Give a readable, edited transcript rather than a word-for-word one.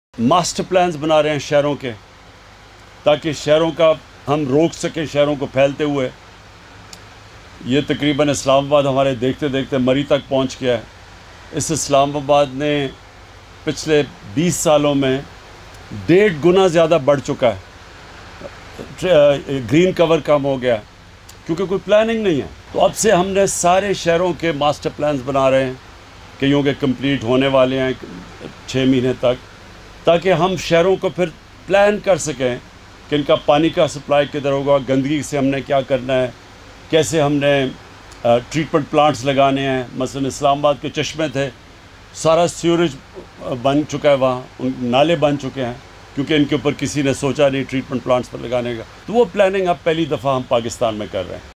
Master plans बना रहे हैं शहरों के, ताकि शहरों का हम रोक सकें, शहरों को फैलते हुए। ये तकरीबन इस्लामाबाद हमारे देखते देखते मरी तक पहुंच गया है। इस इस्लामाबाद ने पिछले 20 सालों में 1.5 गुना ज़्यादा बढ़ चुका है। ग्रीन कवर कम हो गया क्योंकि कोई प्लानिंग नहीं है। तो अब से हमने सारे शहरों के मास्टर प्लान्स बना रहे हैं, कईयों के कंप्लीट होने वाले हैं 6 महीने तक, ताकि हम शहरों को फिर प्लान कर सकें कि इनका पानी का सप्लाई किधर होगा, गंदगी से हमने क्या करना है, कैसे हमने ट्रीटमेंट प्लांट्स लगाने हैं। मसलन इस्लामाबाद के चश्मे थे, सारा सीवरेज बन चुका है, वहाँ नाले बन चुके हैं क्योंकि इनके ऊपर किसी ने सोचा नहीं ट्रीटमेंट प्लांट्स पर लगाने का। तो वो प्लानिंग अब पहली दफ़ा हम पाकिस्तान में कर रहे हैं।